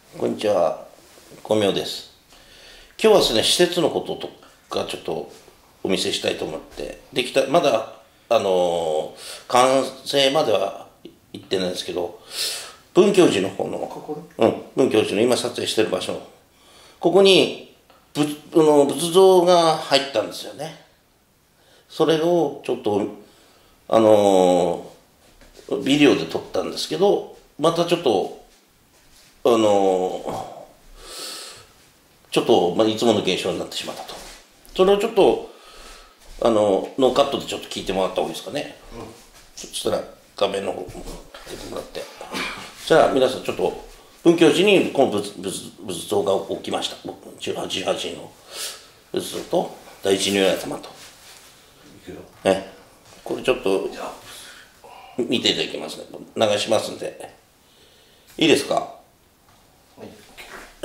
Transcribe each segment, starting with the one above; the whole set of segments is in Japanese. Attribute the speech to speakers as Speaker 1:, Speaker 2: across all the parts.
Speaker 1: こんにちは、小明です。今日はですね、施設のこととかちょっとお見せしたいと思って、できた、まだ、完成までは行ってないんですけど、文教寺の方の、文教寺の今撮影してる場所、ここに仏像が入ったんですよね。それをちょっと、ビデオで撮ったんですけど、またちょっと、いつもの現象になってしまったと。それをちょっと、ノーカットでちょっと聞いてもらった方がいいですかね。そしたら、画面の方も出てもらって。じゃあ、皆さんちょっと、文教寺にこの仏像が起きました。18人の仏像と、第一如来様と。これちょっと、見ていただきますね。流しますんで。いいですか？はい。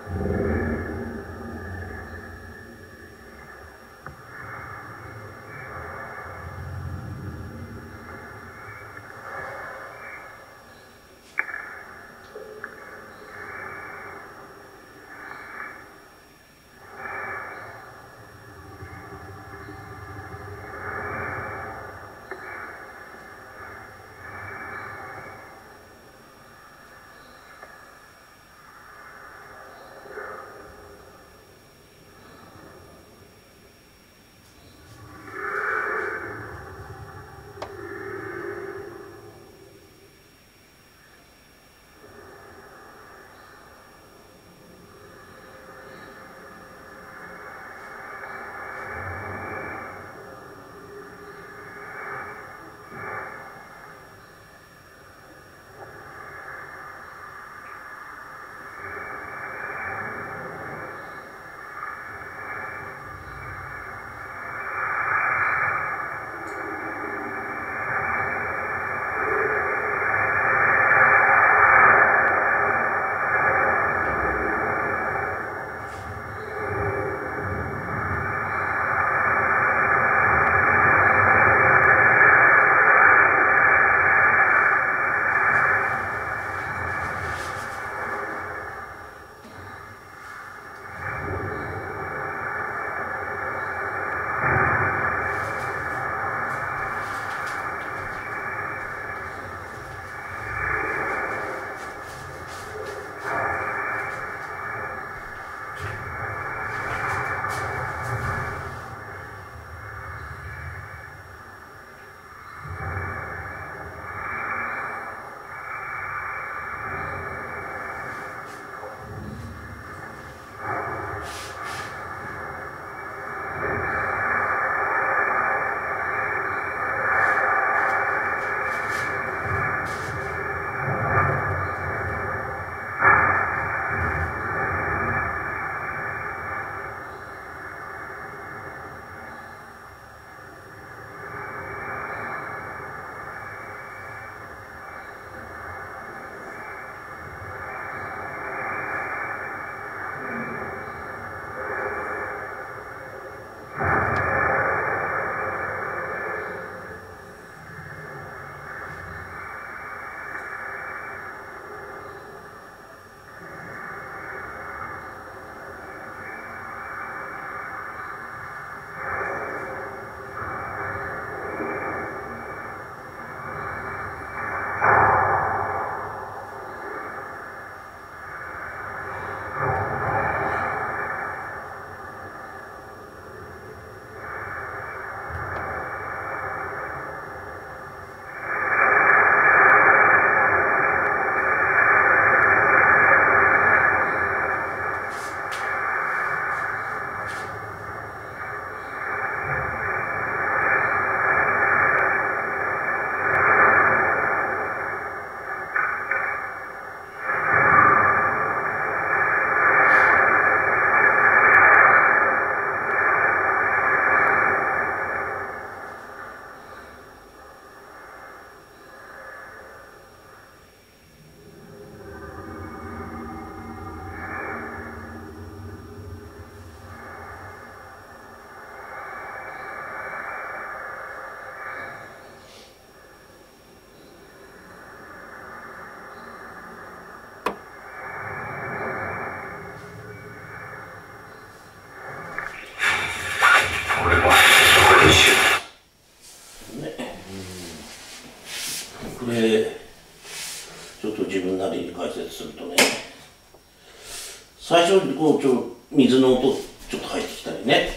Speaker 1: これちょっと自分なりに解説するとね、最初にこう水の音ちょっと入ってきたりね、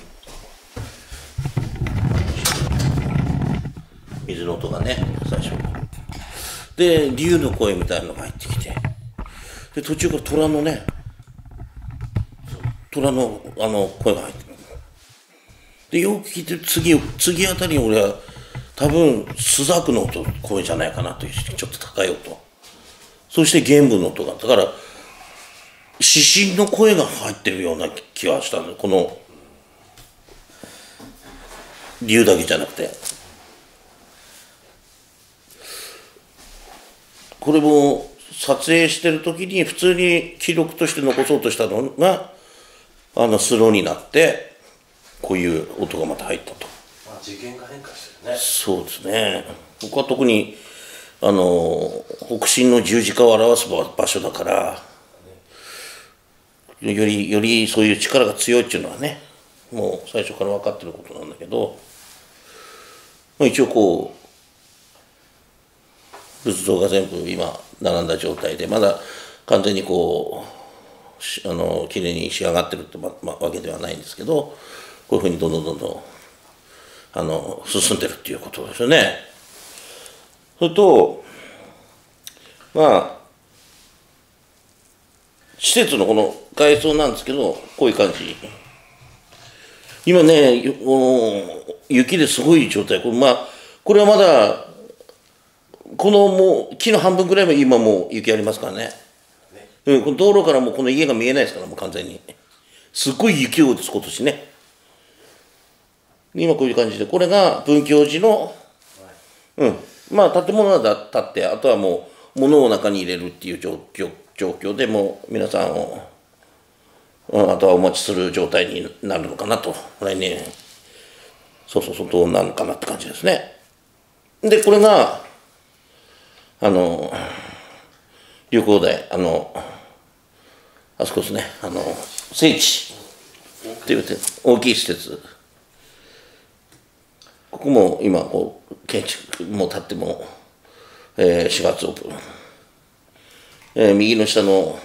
Speaker 1: 水の音がね最初にで竜の声みたいなのが入ってきて、で途中から虎の声が入ってくる。でよく聞いて次あたりに俺は多分スザクの声じゃないかなという、ちょっと高い音、そして弦部の音が、だから指針の声が入ってるような気がしたんだ。この竜だけじゃなくて、これも撮影してる時に普通に記録として残そうとしたのがスローになってこういう音がまた入ったと。
Speaker 2: 次元が変化してるね。
Speaker 1: そうですね。ここは特に北進の十字架を表す場所だから、よりそういう力が強いっていうのはね、もう最初から分かってることなんだけど、一応こう仏像が全部今並んだ状態で、まだ完全にこうきれいに仕上がってるってわけではないんですけど、こういうふうにどんどん進んでるっていうことですよね。それと施設のこの外装なんですけど、こういう感じ。今ね、雪ですごい状態。これはまだこのもう木の半分ぐらいは今もう雪ありますからね。この道路からもうこの家が見えないですから、もう完全に。すっごい雪多いです今年ね。今こういう感じで、これが文教寺の、建物は建って、あとはもう物を中に入れるっていう状況でもう皆さんを、あとはお待ちする状態になるのかなと、来年そうどうなるのかなって感じですね。でこれが旅行台あそこですね、聖地っていう大きい施設。ここも今こう建築も建っても、4月オープン、右の下の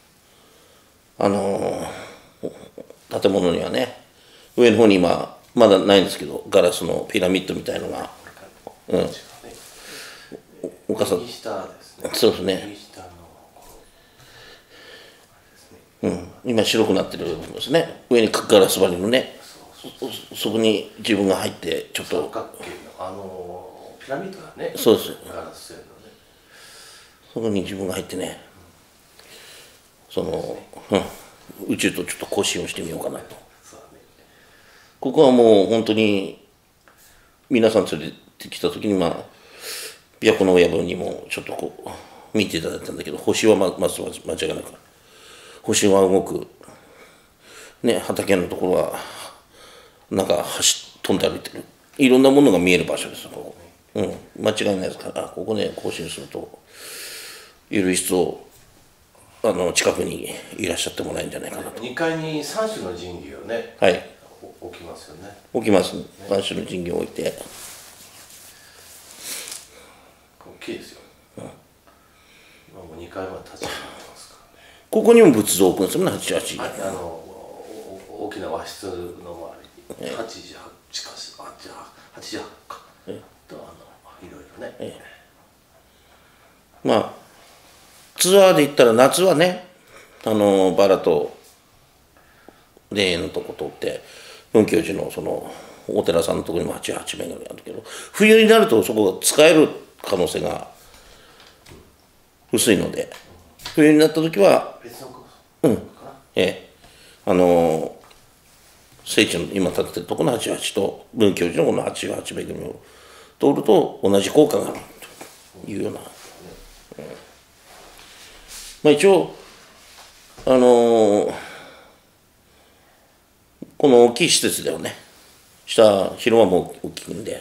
Speaker 1: 建物にはね、上の方に今まだないんですけど、ガラスのピラミッドみたいのが、お母さん、そうですね、今白くなってる部分ですね。上にガラス張りのね、そこに自分が入ってちょっと
Speaker 2: 三角形のピラミッドだね。
Speaker 1: そうです。
Speaker 2: ガラス製のね。
Speaker 1: そこに自分が入ってね、宇宙とちょっと交信をしてみようかなと。ここはもう本当に皆さん連れてきた時に琵琶湖の親分にもちょっとこう見ていただいたんだけど、星はまず間違いないから、星は動くね、畑のところはなんか飛んで歩いてる、いろんなものが見える場所ですよここ。間違いないですから、ここね更新するとより一層近くにいらっしゃってもらえるんじゃないかなと。
Speaker 2: 2階に3種の神器をね、
Speaker 1: はい、
Speaker 2: 置きますよね。
Speaker 1: 置きます、3種の神器を置いて。
Speaker 2: 大きいですよ。今もう2階まで立ち上がってますからね。
Speaker 1: ここにも仏像を置くんですよね、88。
Speaker 2: 大きな和室の周りに88かといろいろね。
Speaker 1: ツアーで行ったら夏はね、バラと霊園のとこ通って文教寺のそのお寺さんのところにも88名ぐらいあるけど、冬になるとそこが使える可能性が薄いので、冬になった時は聖地の今建ててるところの88と文教寺のこの88名組を通ると同じ効果があるというような。一応この大きい施設ではね、下広間も大きいんで、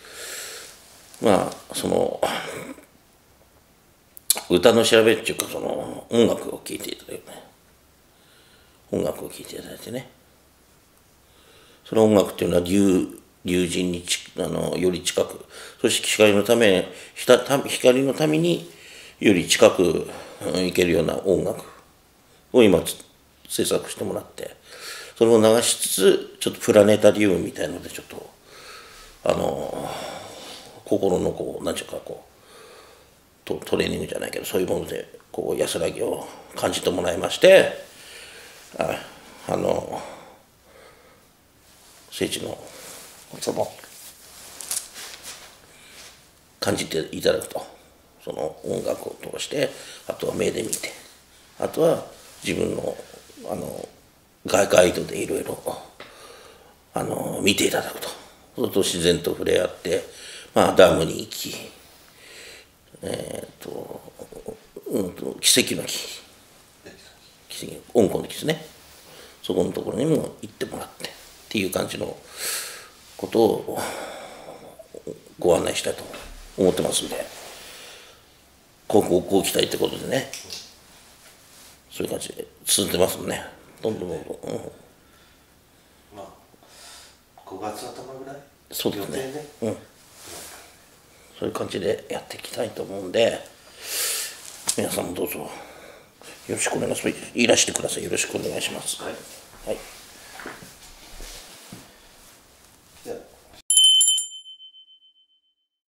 Speaker 1: 歌の調べっていうか、音楽を聴いていただいてね、音楽を聴いていただいてね、その音楽っていうのは龍神により近く、そして光のためにより近くいけるような音楽を今制作してもらって、それを流しつつちょっとプラネタリウムみたいのでちょっと心の何ていうかトレーニングじゃないけど、そういうもので安らぎを感じてもらいまして、聖地の感じていただくと、その音楽を通して、あとは目で見て、あとは自分のガイドでいろいろ見ていただくと。そうすると自然と触れ合って、ダムに行き、 奇跡の木、奇跡温故の木ですね、そこのところにも行ってもらってっていう感じのことをご案内したいと思ってますんで、こう期待ってことでね、そういう感じで続いてますもんね、どんどん、
Speaker 2: まあ5月頭ぐらい、
Speaker 1: そうですね、
Speaker 2: 予定で
Speaker 1: そういう感じでやっていきたいと思うんで、皆さんもどうぞよろしくお願いします。いらしてください。よろしくお願いします。
Speaker 2: はい。